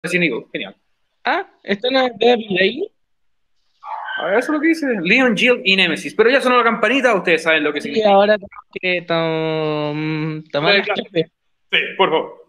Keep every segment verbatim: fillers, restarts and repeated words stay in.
Resident Evil, genial. Ah, ¿están a ver ahí? A ver, eso es lo que dice Leon, Jill y Nemesis. Pero ya sonó la campanita, ustedes saben lo que Sí, significa. ahora tengo que tom- Hora tomar de las clase. clases. Sí, por favor.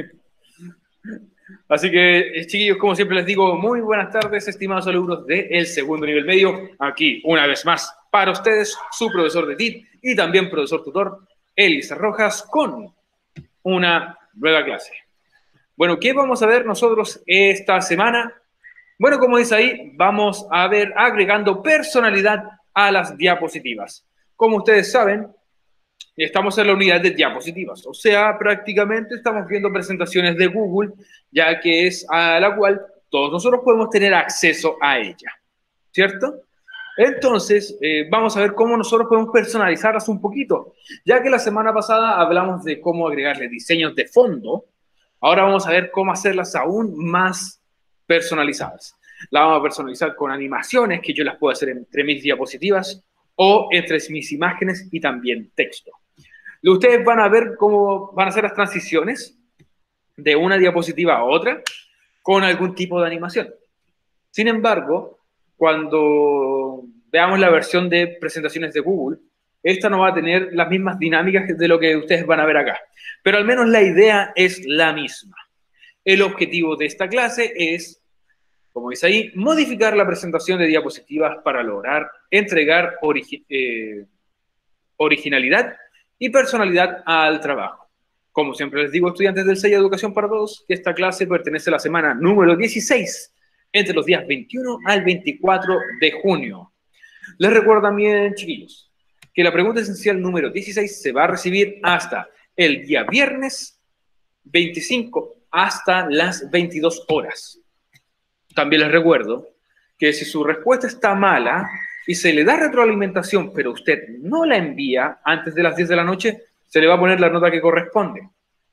Así que, eh, chiquillos, como siempre les digo, muy buenas tardes, estimados alumnos del segundo nivel medio. Aquí, una vez más, para ustedes, su profesor de T I T y también profesor tutor, Elisa Rojas, con una nueva clase. Bueno, ¿qué vamos a ver nosotros esta semana? Bueno, como dice ahí, vamos a ver agregando personalidad a las diapositivas. Como ustedes saben, estamos en la unidad de diapositivas, o sea, prácticamente estamos viendo presentaciones de Google, ya que es a la cual todos nosotros podemos tener acceso a ella, ¿cierto? Entonces, eh, vamos a ver cómo nosotros podemos personalizarlas un poquito, ya que la semana pasada hablamos de cómo agregarle diseños de fondo, ahora vamos a ver cómo hacerlas aún más personalizadas. La vamos a personalizar con animaciones que yo las puedo hacer entre mis diapositivas o entre mis imágenes y también texto. Ustedes van a ver cómo van a ser las transiciones de una diapositiva a otra con algún tipo de animación. Sin embargo, cuando veamos la versión de presentaciones de Google, esta no va a tener las mismas dinámicas de lo que ustedes van a ver acá. Pero al menos la idea es la misma. El objetivo de esta clase es, como dice ahí, modificar la presentación de diapositivas para lograr entregar origi eh, originalidad y personalidad al trabajo. Como siempre les digo, estudiantes del sello de Educación para Todos, que esta clase pertenece a la semana número dieciséis, entre los días veintiuno al veinticuatro de junio. Les recuerdo también, chiquillos, que la pregunta esencial número dieciséis se va a recibir hasta el día viernes veinticinco hasta las veintidós horas. También les recuerdo que si su respuesta está mala y se le da retroalimentación, pero usted no la envía antes de las diez de la noche, se le va a poner la nota que corresponde.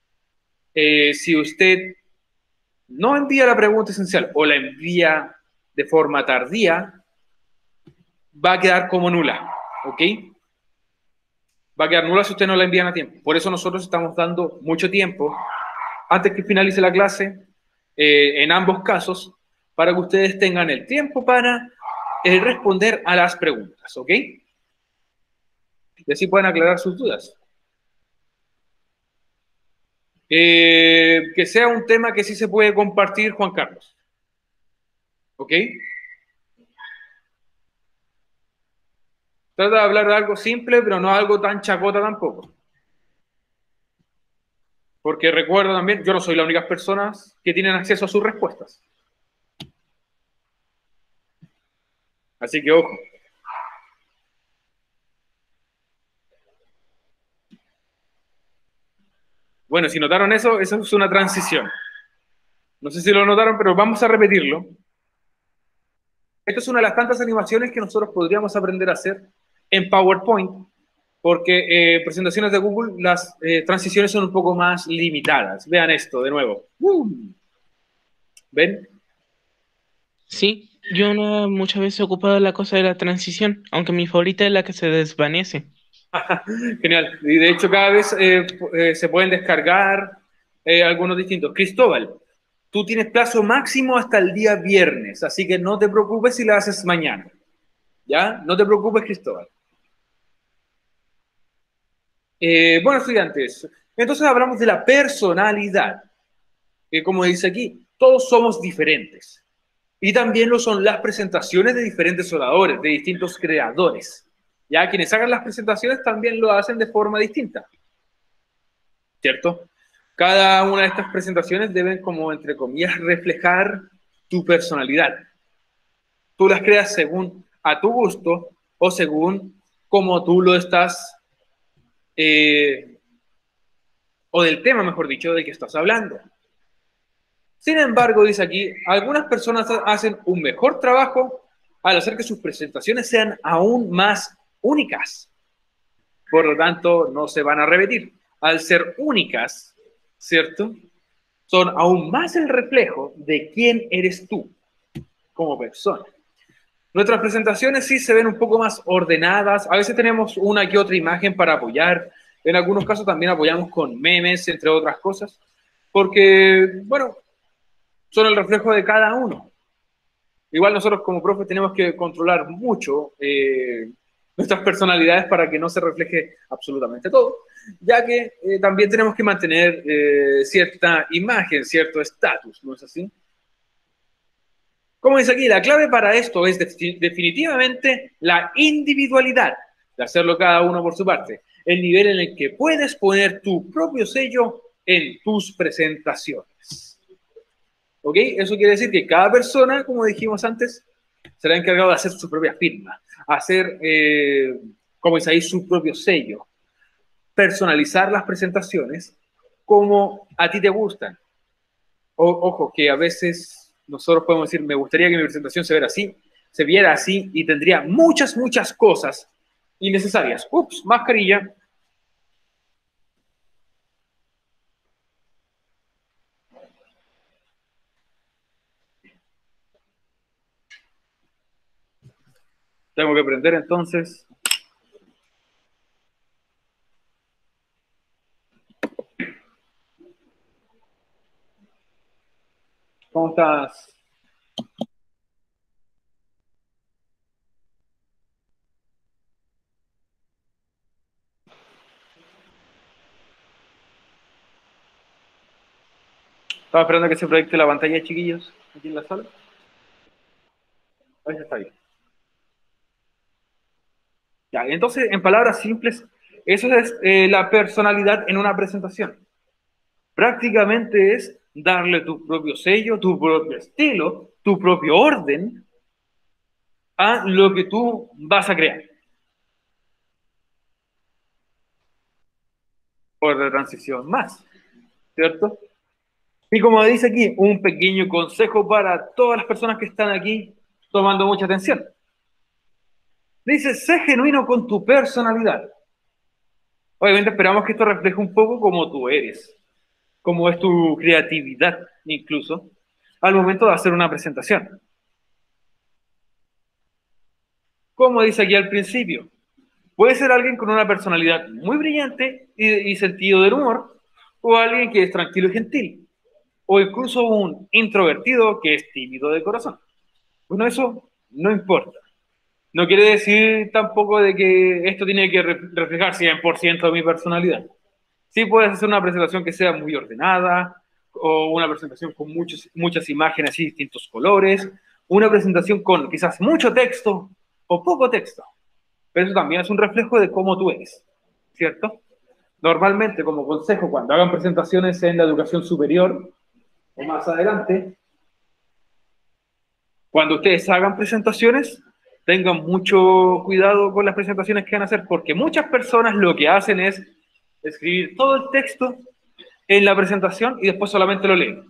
Eh, si usted no envía la pregunta esencial o la envía de forma tardía, va a quedar como nula, ¿ok? Va a quedar nula si usted no la envían a tiempo. Por eso nosotros estamos dando mucho tiempo antes que finalice la clase, eh, en ambos casos, para que ustedes tengan el tiempo para eh, responder a las preguntas, ¿ok? Y así pueden aclarar sus dudas. Eh, que sea un tema que sí se puede compartir, Juan Carlos, ¿ok? Trata de hablar de algo simple, pero no algo tan chacota tampoco. Porque recuerda también, yo no soy la única persona que tienen acceso a sus respuestas. Así que ojo. Bueno, si notaron eso, eso es una transición. No sé si lo notaron, pero vamos a repetirlo. Esto es una de las tantas animaciones que nosotros podríamos aprender a hacer en PowerPoint, porque eh, presentaciones de Google, las eh, transiciones son un poco más limitadas. Vean esto de nuevo. Uh, ¿Ven? Sí, yo no muchas veces he ocupado la cosa de la transición, aunque mi favorita es la que se desvanece. Genial. Y de hecho cada vez eh, eh, se pueden descargar eh, algunos distintos. Cristóbal, tú tienes plazo máximo hasta el día viernes, así que no te preocupes si la haces mañana. ¿Ya? No te preocupes, Cristóbal. Eh, bueno, estudiantes, entonces hablamos de la personalidad. Que como dice aquí, todos somos diferentes. Y también lo son las presentaciones de diferentes oradores, de distintos creadores. Ya quienes hagan las presentaciones también lo hacen de forma distinta, ¿cierto? Cada una de estas presentaciones deben, como entre comillas, reflejar tu personalidad. Tú las creas según a tu gusto o según cómo tú lo estás, eh, o del tema, mejor dicho, de que estás hablando. Sin embargo, dice aquí, algunas personas hacen un mejor trabajo al hacer que sus presentaciones sean aún más únicas. Por lo tanto, no se van a repetir. Al ser únicas, ¿cierto? Son aún más el reflejo de quién eres tú como persona. Nuestras presentaciones sí se ven un poco más ordenadas. A veces tenemos una que otra imagen para apoyar. En algunos casos también apoyamos con memes, entre otras cosas. Porque, bueno, son el reflejo de cada uno. Igual nosotros como profes tenemos que controlar mucho eh, nuestras personalidades para que no se refleje absolutamente todo, ya que eh, también tenemos que mantener eh, cierta imagen, cierto estatus, ¿no es así? Como dice aquí, la clave para esto es de, definitivamente la individualidad, de hacerlo cada uno por su parte, el nivel en el que puedes poner tu propio sello en tus presentaciones. ¿Ok? Eso quiere decir que cada persona, como dijimos antes, será encargado de hacer su propia firma, hacer, eh, como dice ahí, su propio sello, personalizar las presentaciones como a ti te gustan. O, ojo, que a veces nosotros podemos decir, me gustaría que mi presentación se viera así, se viera así y tendría muchas, muchas cosas innecesarias. Ups, mascarilla. Tengo que prender entonces. ¿Cómo estás? Estaba esperando que se proyecte la pantalla, chiquillos, aquí en la sala. Ahí está bien. Ya, entonces, en palabras simples, eso es eh, la personalidad en una presentación. Prácticamente es darle tu propio sello, tu propio estilo, tu propio orden a lo que tú vas a crear. Por la transición más, ¿cierto? Y como dice aquí, un pequeño consejo para todas las personas que están aquí tomando mucha atención. Dice, sé genuino con tu personalidad. Obviamente esperamos que esto refleje un poco cómo tú eres, cómo es tu creatividad incluso, al momento de hacer una presentación. Como dice aquí al principio, puede ser alguien con una personalidad muy brillante y, y sentido del humor, o alguien que es tranquilo y gentil, o incluso un introvertido que es tímido de corazón. Bueno, eso no importa. No quiere decir tampoco de que esto tiene que re reflejar cien por ciento de mi personalidad. Sí puedes hacer una presentación que sea muy ordenada, o una presentación con muchos, muchas imágenes y distintos colores, una presentación con quizás mucho texto o poco texto. Pero eso también es un reflejo de cómo tú eres, ¿cierto? Normalmente, como consejo, cuando hagan presentaciones en la educación superior o más adelante, cuando ustedes hagan presentaciones, tengan mucho cuidado con las presentaciones que van a hacer, porque muchas personas lo que hacen es escribir todo el texto en la presentación y después solamente lo leen.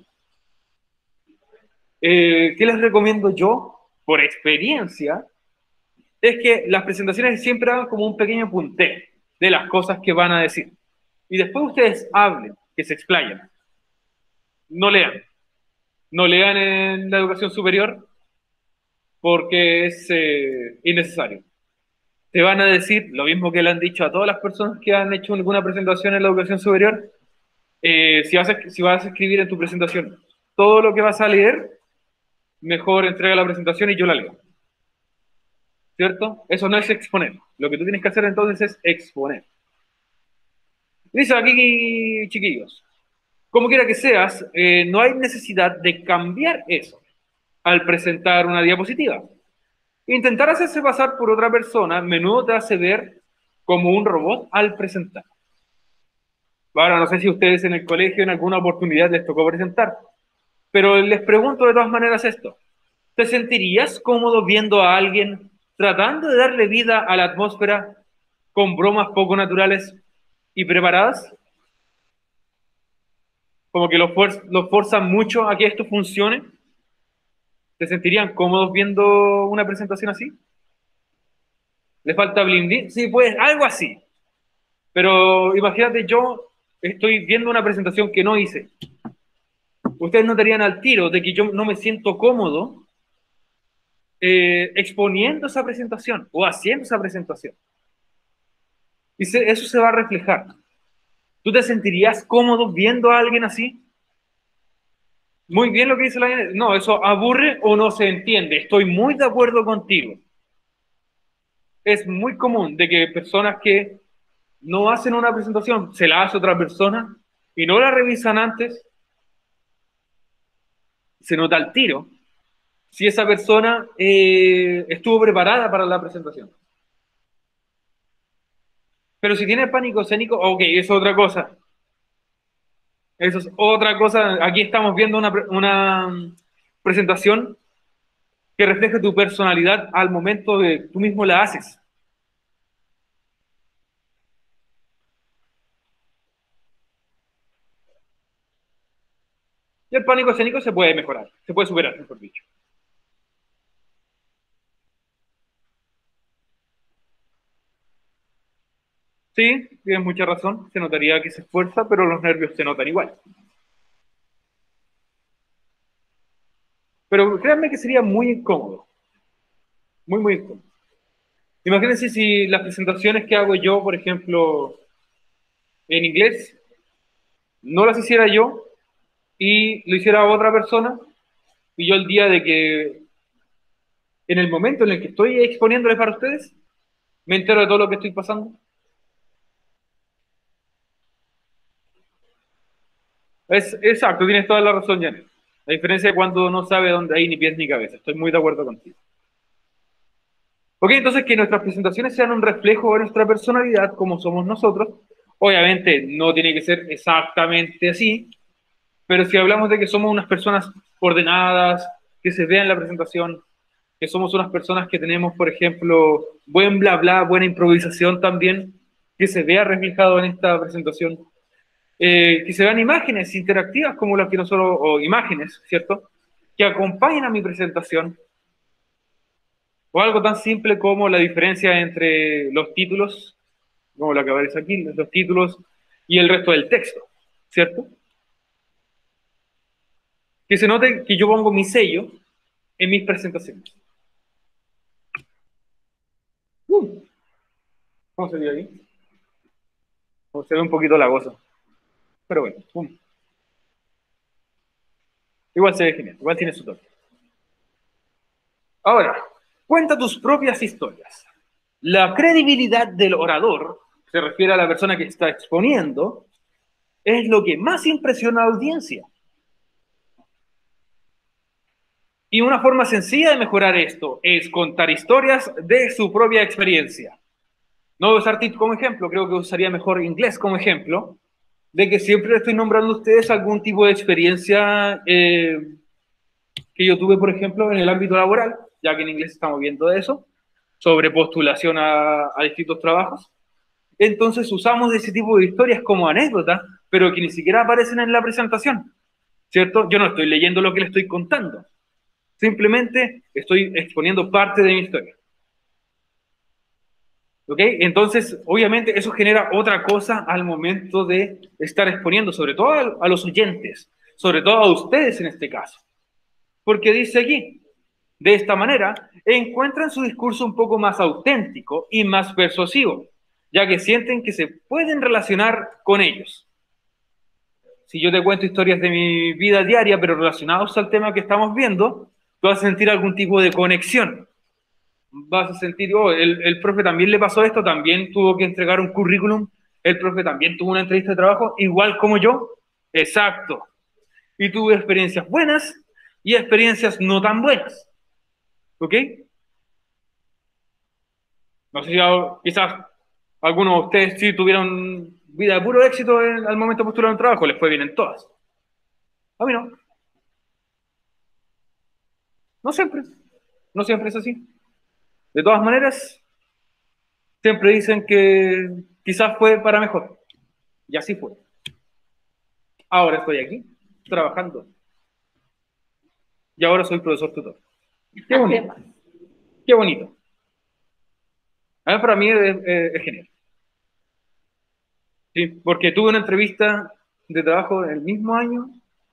Eh, ¿Qué les recomiendo yo? Por experiencia, es que las presentaciones siempre hagan como un pequeño punteo de las cosas que van a decir. Y después ustedes hablen, que se explayen. No lean. No lean en la educación superior porque es eh, innecesario. Te van a decir lo mismo que le han dicho a todas las personas que han hecho alguna presentación en la educación superior. Eh, si, vas a, si vas a escribir en tu presentación todo lo que vas a leer, mejor entrega la presentación y yo la leo. ¿Cierto? Eso no es exponer. Lo que tú tienes que hacer entonces es exponer. Dice aquí, chiquillos, como quiera que seas, eh, no hay necesidad de cambiar eso al presentar una diapositiva. Intentar hacerse pasar por otra persona a menudo te hace ver como un robot al presentar. Ahora, no sé si ustedes en el colegio en alguna oportunidad les tocó presentar, pero les pregunto de todas maneras esto. ¿Te sentirías cómodo viendo a alguien tratando de darle vida a la atmósfera con bromas poco naturales y preparadas? Como que los, fuer los forzan mucho a que esto funcione. ¿Se sentirían cómodos viendo una presentación así? ¿Le falta bling bling? Sí, pues algo así. Pero imagínate, yo estoy viendo una presentación que no hice. Ustedes notarían al tiro de que yo no me siento cómodo eh, exponiendo esa presentación o haciendo esa presentación. Y se, eso se va a reflejar. ¿Tú te sentirías cómodo viendo a alguien así? muy bien lo que dice la Inés. No, eso aburre o no se entiende. Estoy muy de acuerdo contigo. Es muy común de que personas que no hacen una presentación, se la hace otra persona y no la revisan antes, se nota al tiro si esa persona eh, estuvo preparada para la presentación. Pero si tiene pánico escénico, ok, eso es otra cosa. Eso es otra cosa. Aquí estamos viendo una, una presentación que refleja tu personalidad al momento de tú mismo la haces. Y el pánico escénico se puede mejorar, se puede superar, mejor dicho. Sí, tienes mucha razón. Se notaría que se esfuerza, pero los nervios se notan igual. Pero créanme que sería muy incómodo. Muy, muy incómodo. Imagínense si las presentaciones que hago yo, por ejemplo, en inglés, no las hiciera yo y lo hiciera otra persona, y yo el día de que, en el momento en el que estoy exponiéndoles para ustedes, me entero de todo lo que estoy pasando. Es exacto, tienes toda la razón, Janet. La diferencia de cuando no sabe dónde hay ni pies ni cabeza. Estoy muy de acuerdo contigo. Ok, entonces que nuestras presentaciones sean un reflejo de nuestra personalidad, como somos nosotros. Obviamente no tiene que ser exactamente así, pero si hablamos de que somos unas personas ordenadas, que se vea en la presentación, que somos unas personas que tenemos, por ejemplo, buen bla bla, buena improvisación también, que se vea reflejado en esta presentación, eh, que se vean imágenes interactivas como las que nosotros, o imágenes, ¿cierto?, que acompañen a mi presentación, o algo tan simple como la diferencia entre los títulos, como lo que aparece aquí, los títulos y el resto del texto, ¿cierto? Que se note que yo pongo mi sello en mis presentaciones. Uh, ¿Cómo se ve ahí? O se ve un poquito lagoso. Pero bueno, pum. Igual se ve genial, igual tiene su toque. Ahora, cuenta tus propias historias. La credibilidad del orador, se refiere a la persona que está exponiendo, es lo que más impresiona a la audiencia. Y una forma sencilla de mejorar esto es contar historias de su propia experiencia. No voy a usar Tip como ejemplo, creo que usaría mejor inglés como ejemplo, de que siempre le estoy nombrando a ustedes algún tipo de experiencia eh, que yo tuve, por ejemplo, en el ámbito laboral, ya que en inglés estamos viendo eso, sobre postulación a, a distintos trabajos. Entonces usamos ese tipo de historias como anécdotas, pero que ni siquiera aparecen en la presentación, ¿cierto? Yo no estoy leyendo lo que le estoy contando, simplemente estoy exponiendo parte de mi historia. ¿Ok? Entonces, obviamente, eso genera otra cosa al momento de estar exponiendo, sobre todo a, a los oyentes, sobre todo a ustedes en este caso. Porque dice aquí, de esta manera, encuentran su discurso un poco más auténtico y más persuasivo, ya que sienten que se pueden relacionar con ellos. Si yo te cuento historias de mi vida diaria, pero relacionados al tema que estamos viendo, tú vas a sentir algún tipo de conexión. Vas a sentir, oh, el, el profe también le pasó esto, también tuvo que entregar un currículum, el profe también tuvo una entrevista de trabajo, igual como yo. Exacto. Y tuve experiencias buenas y experiencias no tan buenas. ¿Ok? No sé si quizás algunos de ustedes sí tuvieron vida de puro éxito en, al momento de postular un trabajo, les fue bien en todas. A mí no. No siempre. No siempre es así. De todas maneras, siempre dicen que quizás fue para mejor. Y así fue. Ahora estoy aquí, trabajando. Y ahora soy profesor tutor. Qué bonito. Qué bonito. A ver, para mí es, es, es genial. Sí, porque tuve una entrevista de trabajo el mismo año,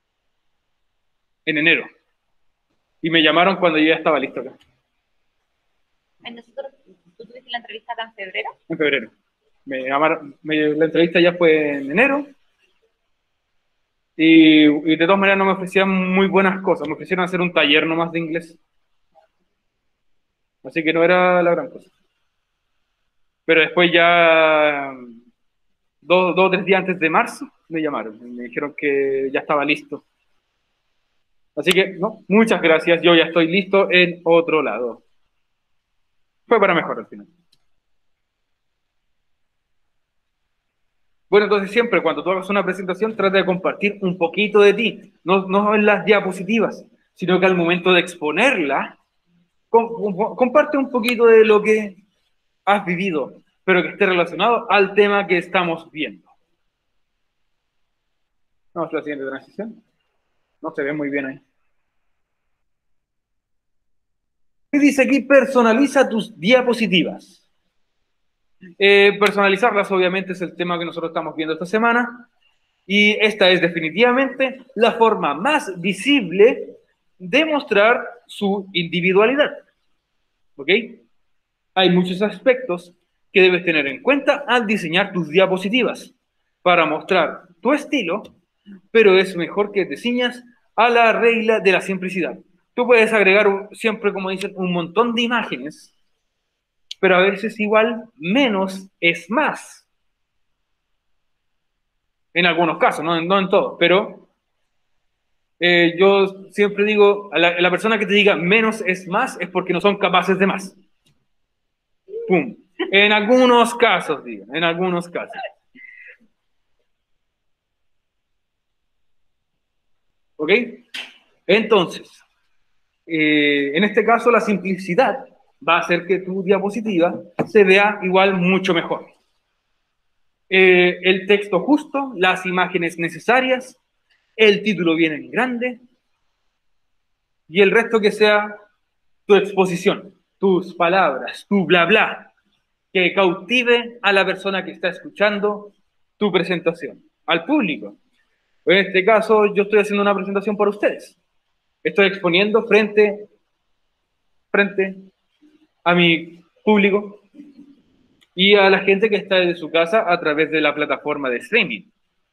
en enero. Y me llamaron cuando yo ya estaba listo acá. Nosotros, ¿tú tuviste la entrevista acá en febrero? En febrero. Me llamaron, me, la entrevista ya fue en enero. Y, y de todas maneras no me ofrecían muy buenas cosas, me ofrecieron hacer un taller nomás de inglés. Así que no era la gran cosa. Pero después ya, dos, dos o tres días antes de marzo, me llamaron y me dijeron que ya estaba listo. Así que, no, muchas gracias, yo ya estoy listo en otro lado. Fue para mejor al final. Bueno, entonces siempre cuando tú hagas una presentación, trata de compartir un poquito de ti, no, no en las diapositivas, sino que al momento de exponerla, com, com, comparte un poquito de lo que has vivido, pero que esté relacionado al tema que estamos viendo. Vamos a la siguiente transición. No se ve muy bien ahí. Y dice aquí, personaliza tus diapositivas. Eh, personalizarlas, obviamente, es el tema que nosotros estamos viendo esta semana. Y esta es definitivamente la forma más visible de mostrar su individualidad. ¿Ok? Hay muchos aspectos que debes tener en cuenta al diseñar tus diapositivas para mostrar tu estilo, pero es mejor que te ciñas a la regla de la simplicidad. Tú puedes agregar un, siempre, como dicen, un montón de imágenes, pero a veces igual menos es más. En algunos casos, no, no en todos, pero eh, yo siempre digo, a la, a la persona que te diga menos es más es porque no son capaces de más. ¡Pum! En algunos casos, digo, en algunos casos. ¿Ok? Entonces, eh, en este caso la simplicidad va a hacer que tu diapositiva se vea igual mucho mejor. Eh, el texto justo, las imágenes necesarias, el título bien en grande y el resto que sea tu exposición, tus palabras, tu bla bla, que cautive a la persona que está escuchando tu presentación, al público. En este caso, yo estoy haciendo una presentación para ustedes. Estoy exponiendo frente, frente a mi público y a la gente que está en su casa a través de la plataforma de streaming.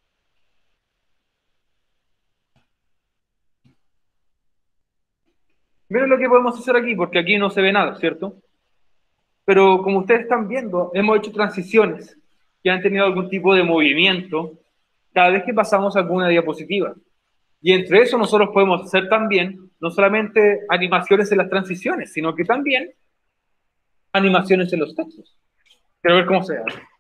Miren lo que podemos hacer aquí, porque aquí no se ve nada, ¿cierto? Pero como ustedes están viendo, hemos hecho transiciones que han tenido algún tipo de movimiento cada vez que pasamos alguna diapositiva. Y entre eso nosotros podemos hacer también, no solamente animaciones en las transiciones, sino que también animaciones en los textos. Quiero ver cómo se hace.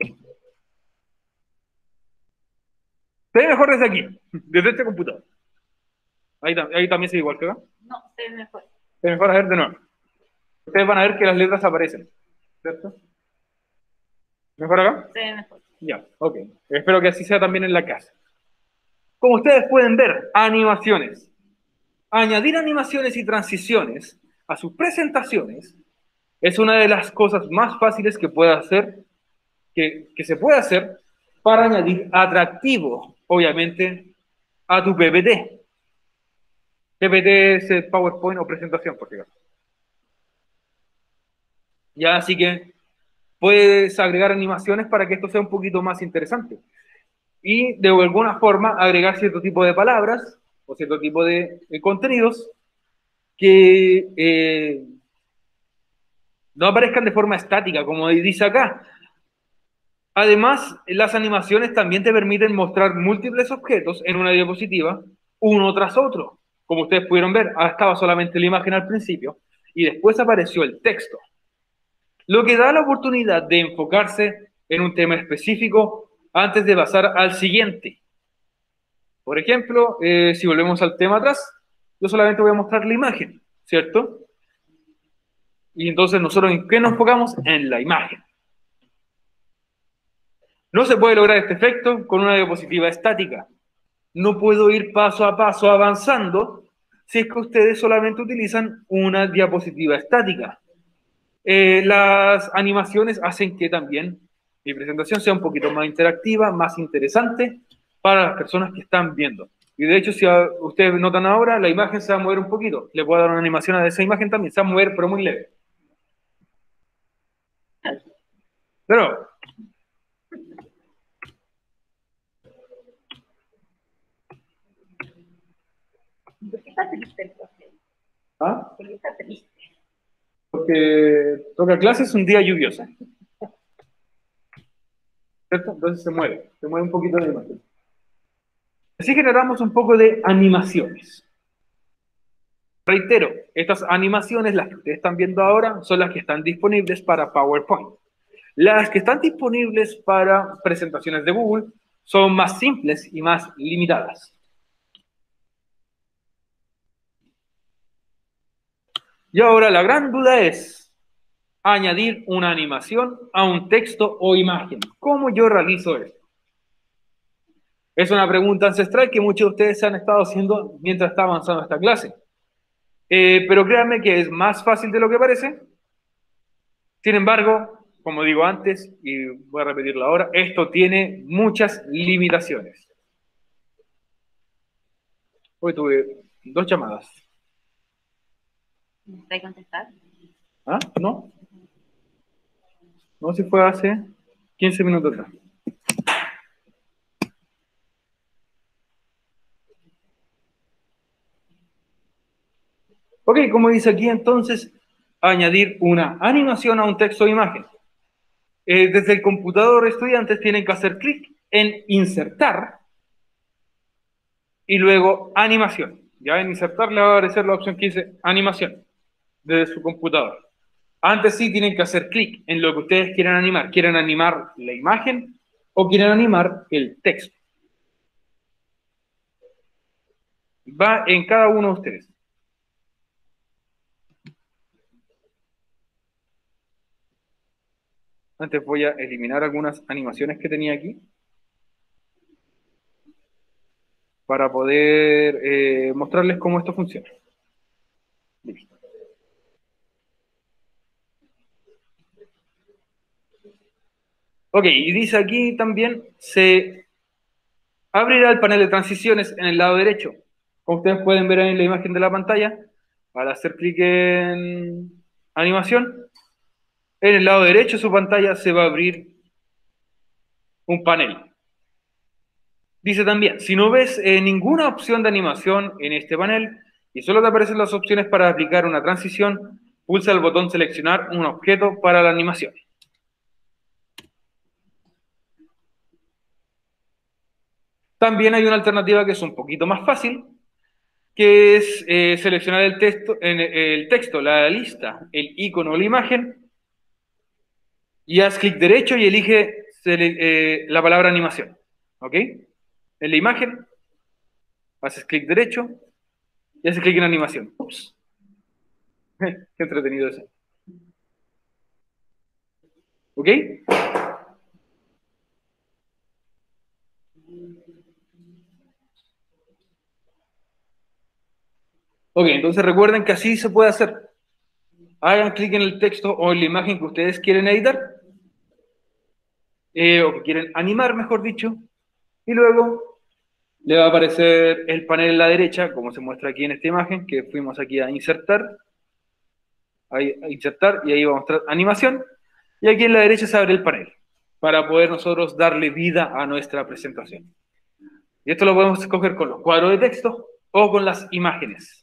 Se ve mejor desde aquí, desde este computador. Ahí, ahí también se ve igual que acá. No, se ve mejor. Se ve mejor a ver de nuevo. Ustedes van a ver que las letras aparecen, ¿cierto? ¿Mejor acá? Se ve mejor. Ya, ok. Espero que así sea también en la casa. Como ustedes pueden ver, animaciones. Añadir animaciones y transiciones a sus presentaciones es una de las cosas más fáciles que puede hacer, que, que se puede hacer para añadir atractivo, obviamente, a tu P P T. P P T es el PowerPoint o presentación, por ejemplo. Ya, así que puedes agregar animaciones para que esto sea un poquito más interesante. Y de alguna forma agregar cierto tipo de palabras o cierto tipo de, de contenidos que eh, no aparezcan de forma estática, como dice acá. Además, las animaciones también te permiten mostrar múltiples objetos en una diapositiva, uno tras otro. Como ustedes pudieron ver, estaba solamente la imagen al principio y después apareció el texto, lo que da la oportunidad de enfocarse en un tema específico antes de pasar al siguiente. Por ejemplo, eh, si volvemos al tema atrás, yo solamente voy a mostrar la imagen, ¿cierto? Y entonces nosotros, ¿en qué nos enfocamos? En la imagen. No se puede lograr este efecto con una diapositiva estática. No puedo ir paso a paso avanzando si es que ustedes solamente utilizan una diapositiva estática. Eh, las animaciones hacen que también mi presentación sea un poquito más interactiva, más interesante para las personas que están viendo. Y de hecho, si a, ustedes notan ahora, la imagen se va a mover un poquito. Le puedo dar una animación a esa imagen también. Se va a mover, pero muy leve. Pero está triste el profe? ¿Ah? ¿Por qué está triste? Porque toca clases un día lluvioso. ¿Cierto? Entonces se mueve, se mueve un poquito de imagen. Así generamos un poco de animaciones. Reitero, estas animaciones, las que ustedes están viendo ahora, son las que están disponibles para PowerPoint. Las que están disponibles para presentaciones de Google son más simples y más limitadas. Y ahora la gran duda es añadir una animación a un texto o imagen. ¿Cómo yo realizo esto? Es una pregunta ancestral que muchos de ustedes se han estado haciendo mientras está avanzando esta clase. Eh, pero créanme que es más fácil de lo que parece. Sin embargo, como digo antes, y voy a repetirlo ahora, esto tiene muchas limitaciones. Hoy tuve dos llamadas. ¿Necesitas contestar? ¿Ah? ¿No? No, si fue hace quince minutos atrás. Ok, como dice aquí entonces, añadir una animación a un texto o imagen. Eh, desde el computador, estudiantes tienen que hacer clic en insertar y luego animación. Ya en insertar le va a aparecer la opción que dice animación desde su computador. Antes sí tienen que hacer clic en lo que ustedes quieran animar. ¿Quieren animar la imagen o quieren animar el texto? Va en cada uno de ustedes. Antes voy a eliminar algunas animaciones que tenía aquí para poder eh, mostrarles cómo esto funciona. Listo. Ok, y dice aquí también, se abrirá el panel de transiciones en el lado derecho. Como ustedes pueden ver ahí en la imagen de la pantalla, al hacer clic en animación, en el lado derecho de su pantalla se va a abrir un panel. Dice también, si no ves eh, ninguna opción de animación en este panel y solo te aparecen las opciones para aplicar una transición, pulsa el botón seleccionar un objeto para la animación. También hay una alternativa que es un poquito más fácil, que es eh, seleccionar el texto, en el texto, la lista, el icono o la imagen, y haz clic derecho y elige eh, la palabra animación. ¿Ok? En la imagen, haces clic derecho y haces clic en animación. Ups. Qué entretenido eso. ¿Ok? Ok, entonces recuerden que así se puede hacer. Hagan clic en el texto o en la imagen que ustedes quieren editar, eh, o que quieren animar, mejor dicho, y luego le va a aparecer el panel en la derecha, como se muestra aquí en esta imagen, que fuimos aquí a insertar, a insertar, y ahí va a mostrar animación, y aquí en la derecha se abre el panel, para poder nosotros darle vida a nuestra presentación. Y esto lo podemos escoger con los cuadros de texto o con las imágenes.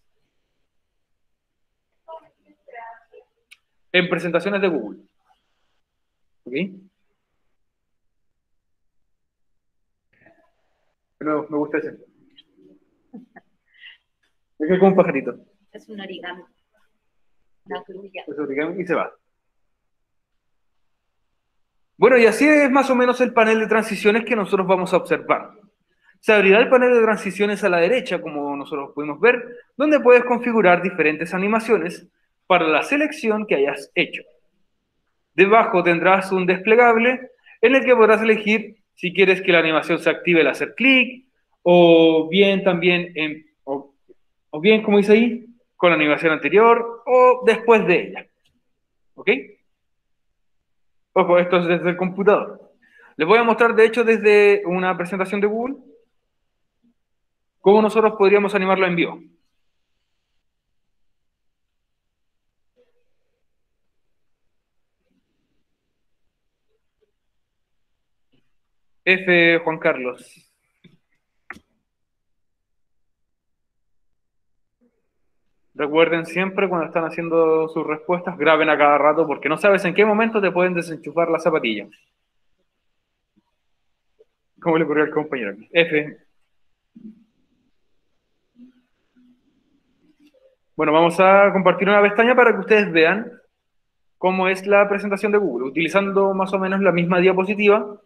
En presentaciones de Google. ¿Ok? Pero me gusta ese. Es que como un pajarito. Es un origami. Una grulla. Es origami y se va. Bueno, y así es más o menos el panel de transiciones que nosotros vamos a observar. Se abrirá el panel de transiciones a la derecha, como nosotros podemos ver, donde puedes configurar diferentes animaciones para la selección que hayas hecho. Debajo tendrás un desplegable en el que podrás elegir si quieres que la animación se active al hacer clic, o bien también, en, o, o bien, como dice ahí, con la animación anterior o después de ella. ¿Ok? Ojo, esto es desde el computador. Les voy a mostrar, de hecho, desde una presentación de Google, cómo nosotros podríamos animarlo en vivo. F. Juan Carlos. Recuerden siempre cuando están haciendo sus respuestas, graben a cada rato porque no sabes en qué momento te pueden desenchufar la zapatilla. ¿Cómo le ocurrió al compañero? F. Bueno, vamos a compartir una pestaña para que ustedes vean cómo es la presentación de Google, utilizando más o menos la misma diapositiva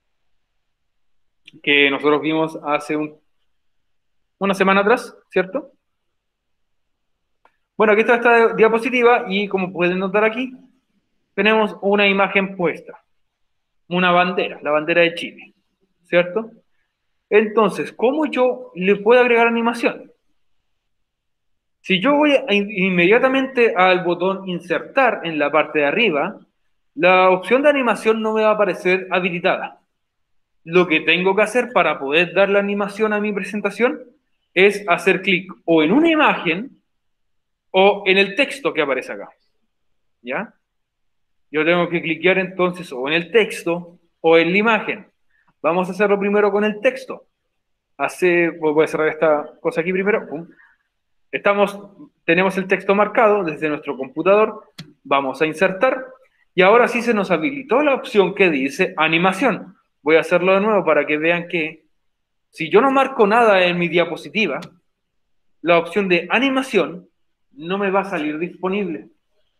que nosotros vimos hace un, una semana atrás, ¿cierto? Bueno, aquí está esta diapositiva y como pueden notar aquí, tenemos una imagen puesta, una bandera, la bandera de Chile, ¿cierto? Entonces, ¿cómo yo le puedo agregar animación? Si yo voy a, inmediatamente al botón insertar en la parte de arriba, la opción de animación no me va a aparecer habilitada. Lo que tengo que hacer para poder dar la animación a mi presentación es hacer clic o en una imagen o en el texto que aparece acá. ¿Ya? Yo tengo que cliquear entonces o en el texto o en la imagen. Vamos a hacerlo primero con el texto. Hace, voy a cerrar esta cosa aquí primero. Pum. Estamos, tenemos el texto marcado desde nuestro computador. Vamos a insertar. Y ahora sí se nos habilitó la opción que dice animación. Voy a hacerlo de nuevo para que vean que si yo no marco nada en mi diapositiva, la opción de animación no me va a salir disponible.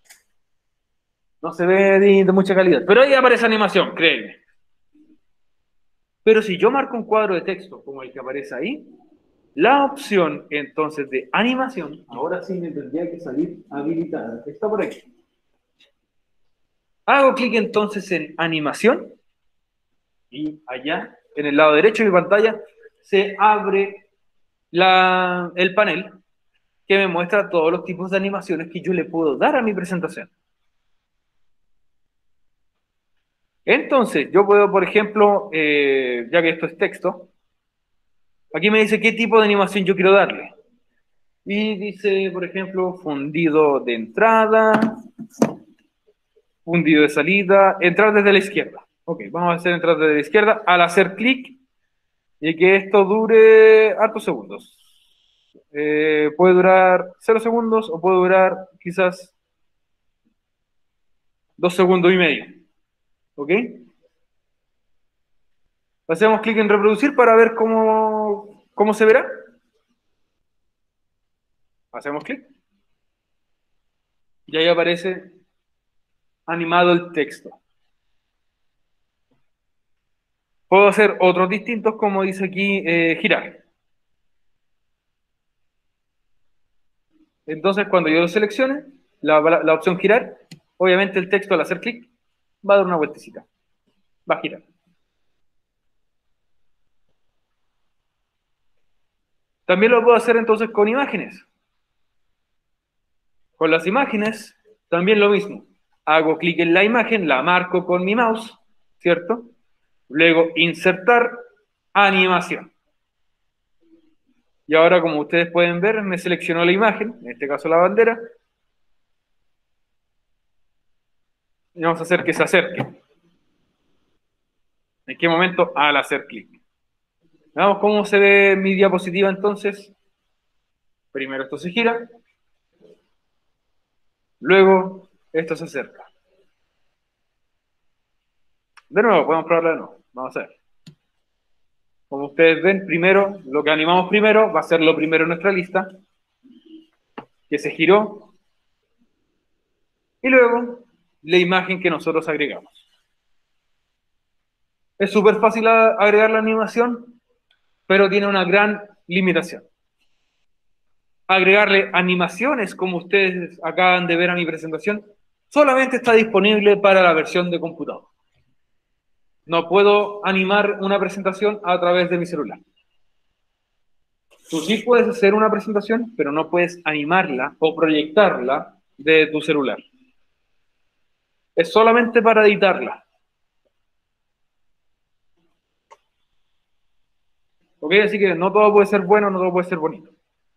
No se ve de, de mucha calidad. Pero ahí aparece animación, créeme. Pero si yo marco un cuadro de texto como el que aparece ahí, la opción entonces de animación, ahora sí me tendría que salir habilitada. Está por aquí. Hago clic entonces en animación y allá, en el lado derecho de mi pantalla, se abre la, el panel que me muestra todos los tipos de animaciones que yo le puedo dar a mi presentación. Entonces, yo puedo, por ejemplo, eh, ya que esto es texto, aquí me dice qué tipo de animación yo quiero darle. Y dice, por ejemplo, fundido de entrada, fundido de salida, entrar desde la izquierda. Ok, vamos a hacer entrar desde la izquierda al hacer clic y que esto dure hartos segundos. Eh, puede durar cero segundos o puede durar quizás dos segundos y medio. ¿Ok? Hacemos clic en reproducir para ver cómo, cómo se verá. Hacemos clic. Y ahí aparece animado el texto. Puedo hacer otros distintos, como dice aquí, eh, girar. Entonces, cuando yo lo seleccione, la, la, la opción girar, obviamente el texto al hacer clic va a dar una vueltecita. Va a girar. También lo puedo hacer entonces con imágenes. Con las imágenes, también lo mismo. Hago clic en la imagen, la marco con mi mouse, ¿cierto? Luego, insertar animación. Y ahora, como ustedes pueden ver, me seleccionó la imagen, en este caso la bandera. Y vamos a hacer que se acerque. ¿En qué momento? Al hacer clic. Veamos cómo se ve mi diapositiva entonces. Primero esto se gira. Luego esto se acerca. De nuevo, podemos probarlo de nuevo. Vamos a ver. Como ustedes ven, primero, lo que animamos primero va a ser lo primero en nuestra lista, que se giró. Y luego, la imagen que nosotros agregamos. Es súper fácil agregar la animación, pero tiene una gran limitación. Agregarle animaciones, como ustedes acaban de ver a mi presentación, solamente está disponible para la versión de computador. No puedo animar una presentación a través de mi celular. Tú sí puedes hacer una presentación, pero no puedes animarla o proyectarla de tu celular. Es solamente para editarla. ¿Ok? Así que no todo puede ser bueno, no todo puede ser bonito.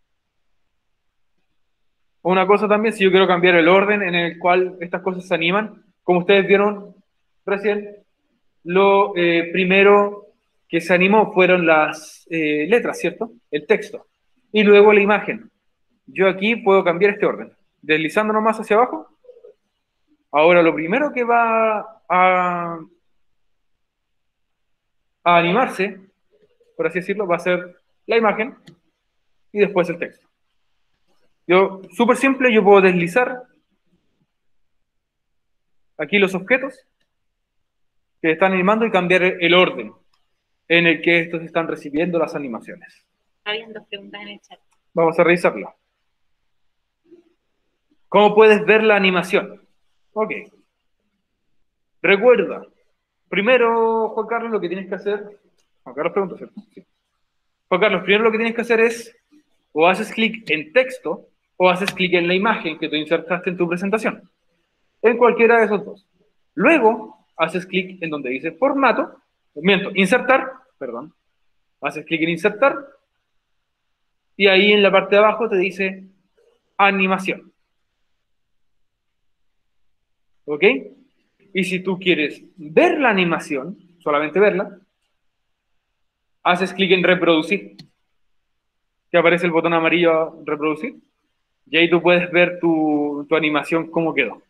Una cosa también, si yo quiero cambiar el orden en el cual estas cosas se animan, como ustedes vieron recién, lo eh, primero que se animó fueron las eh, letras, ¿cierto? El texto. Y luego la imagen. yo aquí puedo cambiar este orden. Deslizando nomás hacia abajo. Ahora lo primero que va a, a animarse, por así decirlo, va a ser la imagen y después el texto. Yo, súper simple, yo puedo deslizar aquí los objetos que están animando y cambiar el orden en el que estos están recibiendo las animaciones. Habían dos preguntas en el chat. Vamos a revisarla. ¿Cómo puedes ver la animación? Ok. Recuerda, primero, Juan Carlos, lo que tienes que hacer... Juan Carlos pregunta, ¿cierto? Sí. Juan Carlos, primero lo que tienes que hacer es o haces clic en texto o haces clic en la imagen que tú insertaste en tu presentación. En cualquiera de esos dos. Luego, haces clic en donde dice formato, miento, insertar, perdón. Haces clic en insertar y ahí en la parte de abajo te dice animación. ¿Ok? Y si tú quieres ver la animación, solamente verla, haces clic en reproducir. Que aparece el botón amarillo reproducir. Y ahí tú puedes ver tu, tu animación cómo quedó.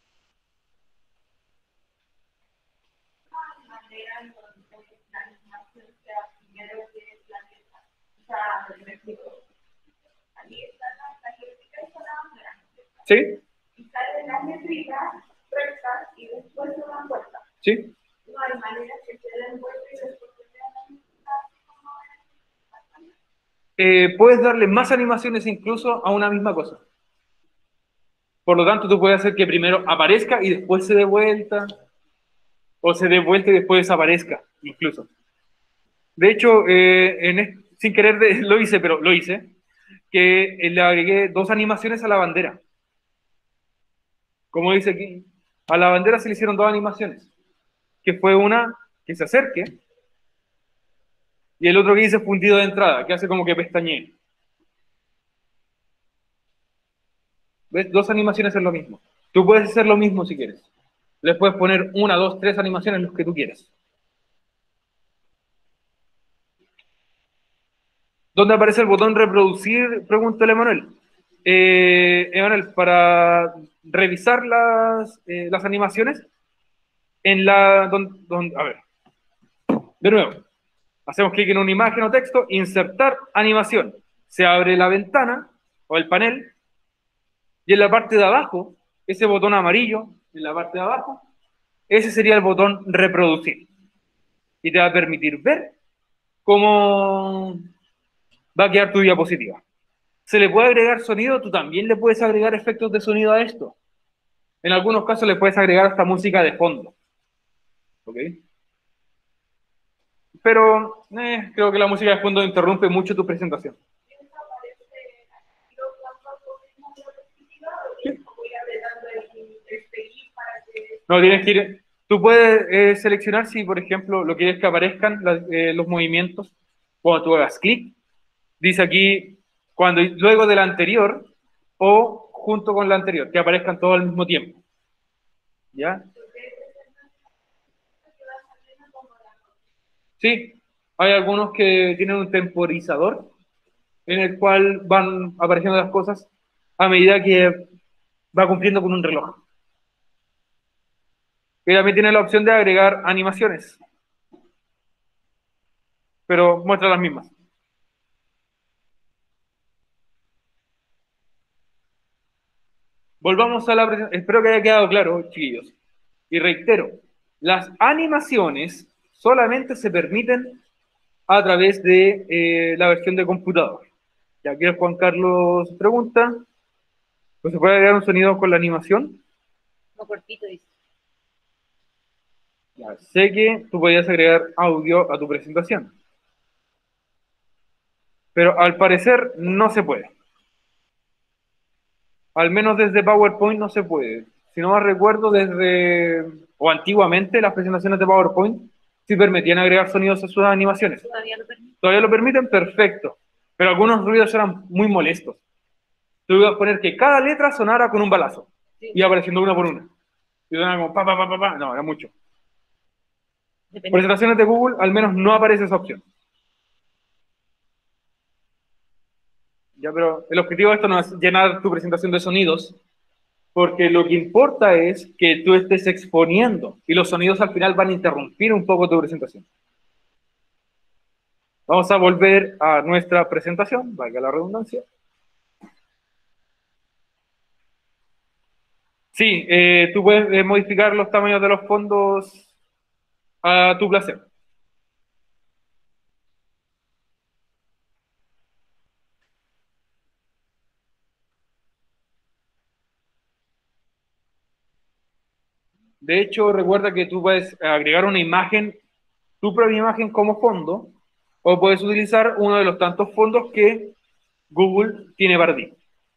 ¿Sí? Y salen las letritas rectas y después se dan vuelta. ¿Sí? No hay manera que se den vuelta y después se den la letrita así como Eh, puedes darle más animaciones incluso a una misma cosa. Por lo tanto, tú puedes hacer que primero aparezca y después se dé vuelta, o se dé vuelta y después desaparezca, incluso. De hecho, eh, en es- sin querer de- lo hice, pero lo hice, que eh, le agregué dos animaciones a la bandera. Como dice aquí, a la bandera se le hicieron dos animaciones, que fue una que se acerque y el otro que dice fundido de entrada, que hace como que pestañee. ¿Ves? Dos animaciones es lo mismo. Tú puedes hacer lo mismo si quieres. Les puedes poner una, dos, tres animaciones, los que tú quieras. ¿Dónde aparece el botón reproducir? Pregúntale a Emanuel. Eh, Emanuel, para revisar las, eh, las animaciones, en la... Don, don, a ver, de nuevo. Hacemos clic en una imagen o texto, insertar animación. Se abre la ventana o el panel y en la parte de abajo, ese botón amarillo, en la parte de abajo, ese sería el botón reproducir. Y te va a permitir ver cómo va a quedar tu diapositiva. Se le puede agregar sonido, tú también le puedes agregar efectos de sonido a esto. En algunos casos le puedes agregar hasta música de fondo. ¿Ok? Pero eh, creo que la música de fondo interrumpe mucho tu presentación. No, tienes que ir. Tú puedes eh, seleccionar si, por ejemplo, lo quieres que aparezcan la, eh, los movimientos cuando tú hagas clic. Dice aquí, cuando luego de la anterior o junto con la anterior, que aparezcan todos al mismo tiempo. ¿Ya? Sí, hay algunos que tienen un temporizador en el cual van apareciendo las cosas a medida que va cumpliendo con un reloj. Y también tiene la opción de agregar animaciones, pero muestra las mismas. Volvamos a la presentación. Espero que haya quedado claro, chiquillos. Y reitero, las animaciones solamente se permiten a través de eh, la versión de computador. Ya aquí Juan Carlos pregunta, pues ¿se puede agregar un sonido con la animación? No cortito, dice. Ya, sé que tú podías agregar audio a tu presentación, pero al parecer no se puede. Al menos desde PowerPoint no se puede. Si no más recuerdo, desde, o antiguamente, las presentaciones de PowerPoint sí permitían agregar sonidos a sus animaciones. Todavía lo permite. ¿Todavía lo permiten? Perfecto. Pero algunos ruidos eran muy molestos. Tú ibas a poner que cada letra sonara con un balazo. Sí. Iba apareciendo una por una. Y sonaba como pa, pa, pa, pa, pa. No, era mucho. Depende. Presentaciones de Google, al menos no aparece esa opción. Ya, pero el objetivo de esto no es llenar tu presentación de sonidos, porque lo que importa es que tú estés exponiendo y los sonidos al final van a interrumpir un poco tu presentación. Vamos a volver a nuestra presentación, valga la redundancia. Sí, eh, tú puedes eh, modificar los tamaños de los fondos a tu placer. De hecho, recuerda que tú puedes agregar una imagen, tu propia imagen como fondo, o puedes utilizar uno de los tantos fondos que Google tiene para ti.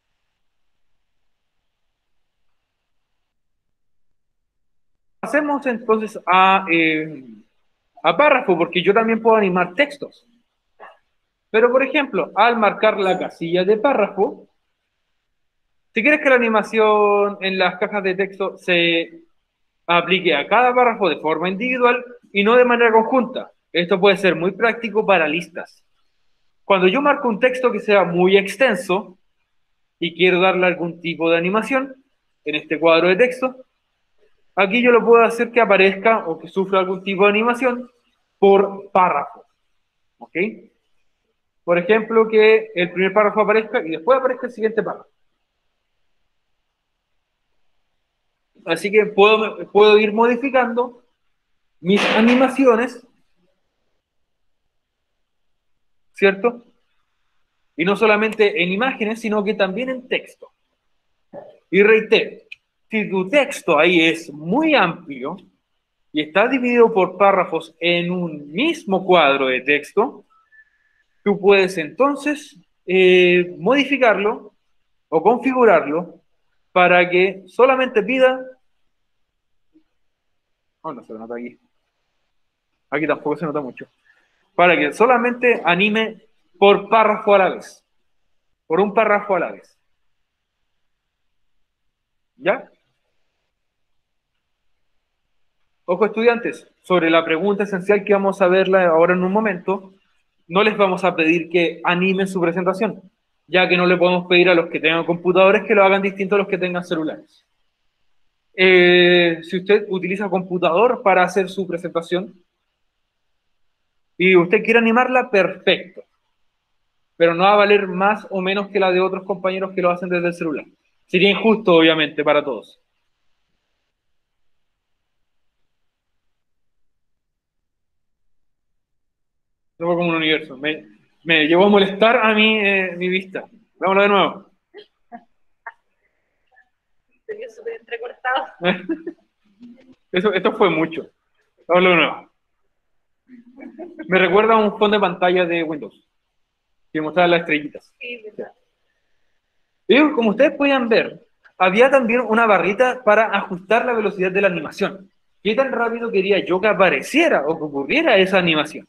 Pasemos entonces a, eh, a párrafo, porque yo también puedo animar textos. Pero, por ejemplo, al marcar la casilla de párrafo, si quieres que la animación en las cajas de texto se aplique a cada párrafo de forma individual y no de manera conjunta, esto puede ser muy práctico para listas. Cuando yo marco un texto que sea muy extenso y quiero darle algún tipo de animación en este cuadro de texto, aquí yo lo puedo hacer que aparezca o que sufra algún tipo de animación por párrafo. ¿Ok? Por ejemplo, que el primer párrafo aparezca y después aparezca el siguiente párrafo. Así que puedo, puedo ir modificando mis animaciones, ¿cierto? Y no solamente en imágenes, sino que también en texto. Y reitero, si tu texto ahí es muy amplio y está dividido por párrafos en un mismo cuadro de texto, tú puedes entonces eh, modificarlo o configurarlo para que solamente pida... Oh, no se nota aquí. Aquí tampoco se nota mucho. Para que solamente anime por párrafo a la vez. Por un párrafo a la vez. ¿Ya? Ojo, estudiantes, sobre la pregunta esencial que vamos a verla ahora en un momento, no les vamos a pedir que animen su presentación, ya que no le podemos pedir a los que tengan computadores que lo hagan distinto a los que tengan celulares. Eh, si usted utiliza computador para hacer su presentación y usted quiere animarla, perfecto, pero no va a valer más o menos que la de otros compañeros que lo hacen desde el celular. Sería injusto, obviamente, para todos. Eso fue como un universo. Me, me llevó a molestar a mí eh, mi vista. Vámonos de nuevo. Se vio súper entrecortado. Eso, esto fue mucho. Vámonos de nuevo. Me recuerda a un fondo de pantalla de Windows, que mostraba las estrellitas. Sí, verdad. Y como ustedes podían ver, había también una barrita para ajustar la velocidad de la animación. ¿Qué tan rápido quería yo que apareciera o que ocurriera esa animación?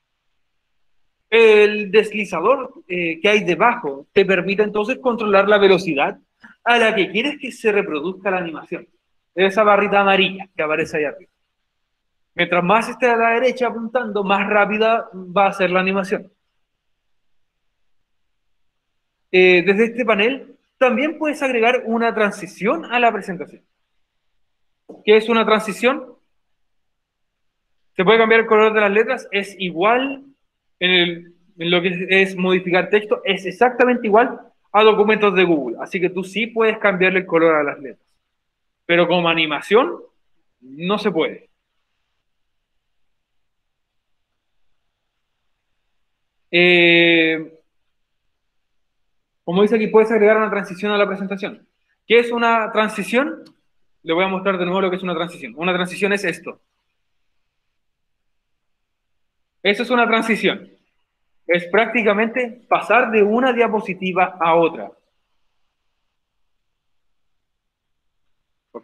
El deslizador eh, que hay debajo te permite entonces controlar la velocidad a la que quieres que se reproduzca la animación. Esa barrita amarilla que aparece ahí arriba. Mientras más esté a la derecha apuntando, más rápida va a ser la animación. Eh, desde este panel también puedes agregar una transición a la presentación. ¿Qué es una transición? Se puede cambiar el color de las letras, es igual en, el, en lo que es modificar texto, es exactamente igual a documentos de Google. Así que tú sí puedes cambiarle el color a las letras. Pero como animación, no se puede. Eh, como dice aquí, puedes agregar una transición a la presentación. ¿Qué es una transición? Le voy a mostrar de nuevo lo que es una transición. Una transición es esto. Eso es una transición. Es prácticamente pasar de una diapositiva a otra. ¿Ok?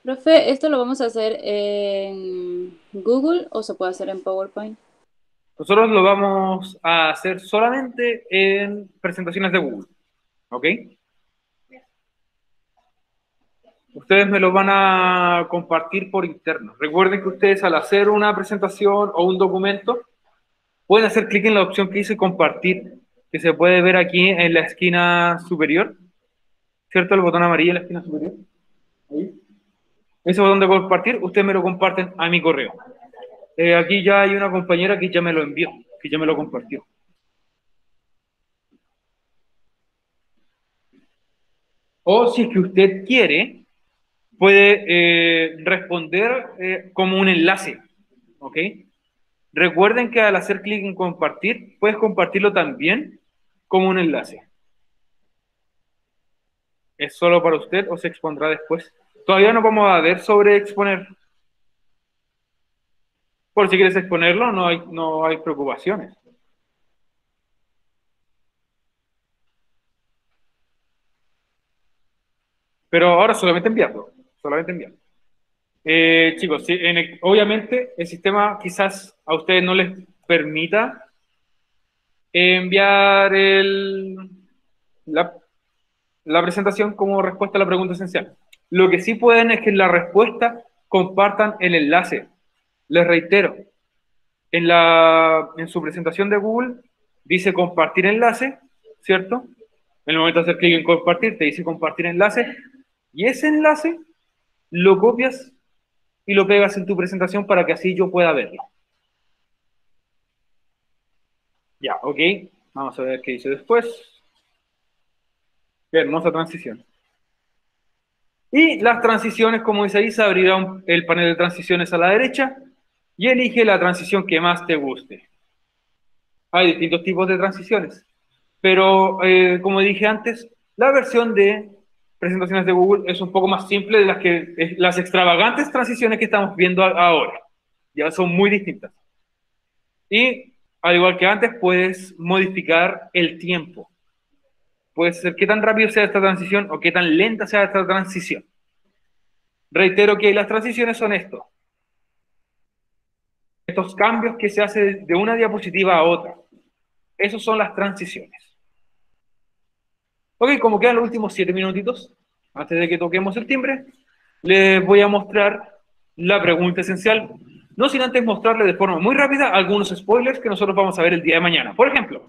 Profe, ¿esto lo vamos a hacer en Google o se puede hacer en PowerPoint? Nosotros lo vamos a hacer solamente en presentaciones de Google, ¿ok? Ustedes me lo van a compartir por interno. Recuerden que ustedes al hacer una presentación o un documento, pueden hacer clic en la opción que dice compartir, que se puede ver aquí en la esquina superior, ¿cierto? El botón amarillo en la esquina superior. Ahí. Ese botón de compartir, ustedes me lo comparten a mi correo. Eh, aquí ya hay una compañera que ya me lo envió, que ya me lo compartió. O si es que usted quiere, puede eh, responder eh, como un enlace, ¿ok? Recuerden que al hacer clic en compartir, puedes compartirlo también como un enlace. ¿Es solo para usted o se expondrá después? Todavía no vamos a ver sobre exponer. Por si quieres exponerlo, no hay, no hay preocupaciones. Pero ahora solamente enviarlo. Solamente enviarlo. Eh, chicos, sí, en el- obviamente el sistema quizás a ustedes no les permita enviar el, la, la presentación como respuesta a la pregunta esencial. Lo que sí pueden es que en la respuesta compartan el enlace. Les reitero, en, la, en su presentación de Google dice compartir enlace, ¿cierto? En el momento de hacer clic en compartir, te dice compartir enlace, y ese enlace lo copias y lo pegas en tu presentación para que así yo pueda verlo. Ya, ok. Vamos a ver qué dice después. Qué hermosa transición. Y las transiciones, como dice ahí, se abrirá un- el panel de transiciones a la derecha y elige la transición que más te guste. Hay distintos tipos de transiciones, pero eh, como dije antes, la versión de presentaciones de Google es un poco más simple de las que eh, las extravagantes transiciones que estamos viendo a- ahora. Ya son muy distintas. Y al igual que antes, puedes modificar el tiempo. Puede ser qué tan rápido sea esta transición o qué tan lenta sea esta transición. Reitero que las transiciones son esto. Estos cambios que se hacen de una diapositiva a otra. Esos son las transiciones. Ok, como quedan los últimos siete minutitos, antes de que toquemos el timbre, les voy a mostrar la pregunta esencial. No sin antes mostrarles de forma muy rápida algunos spoilers que nosotros vamos a ver el día de mañana. Por ejemplo,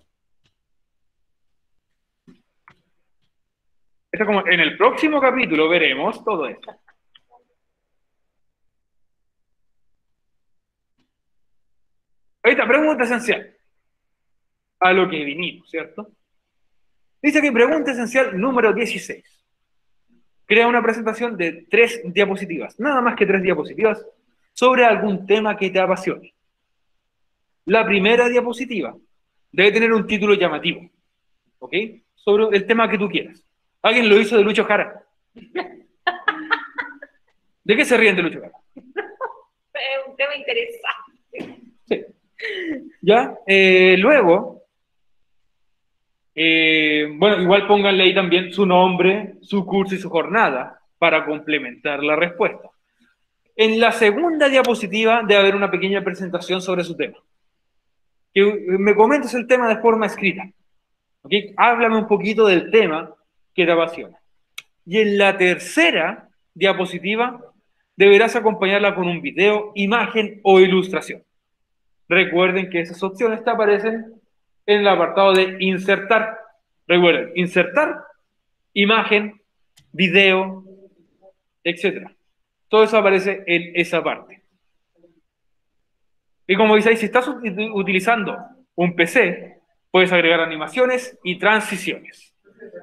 esto como en el próximo capítulo veremos todo esto. Ahorita, pregunta esencial. A lo que vinimos, ¿cierto? Dice que pregunta esencial número dieciséis. Crea una presentación de tres diapositivas, nada más que tres diapositivas, sobre algún tema que te apasione. La primera diapositiva debe tener un título llamativo, ¿ok? Sobre el tema que tú quieras. Alguien lo hizo de Lucho Jara. ¿De qué se ríen de Lucho Jara? Es un tema interesante. Sí. Ya, eh, luego, eh, bueno, igual pónganle ahí también su nombre, su curso y su jornada para complementar la respuesta. En la segunda diapositiva debe haber una pequeña presentación sobre su tema. Que me comentes el tema de forma escrita. ¿Ok? Háblame un poquito del tema que te apasiona. Y en la tercera diapositiva deberás acompañarla con un video, imagen o ilustración. Recuerden que esas opciones te aparecen en el apartado de insertar. Recuerden, insertar, imagen, video, etcétera. Todo eso aparece en esa parte. Y como dice ahí, si estás utilizando un P C, puedes agregar animaciones y transiciones.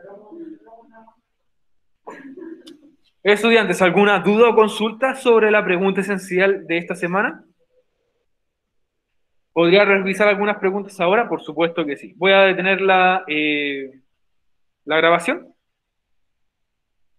Estudiantes, ¿alguna duda o consulta sobre la pregunta esencial de esta semana? ¿Podría revisar algunas preguntas ahora? Por supuesto que sí. Voy a detener la, eh, la grabación.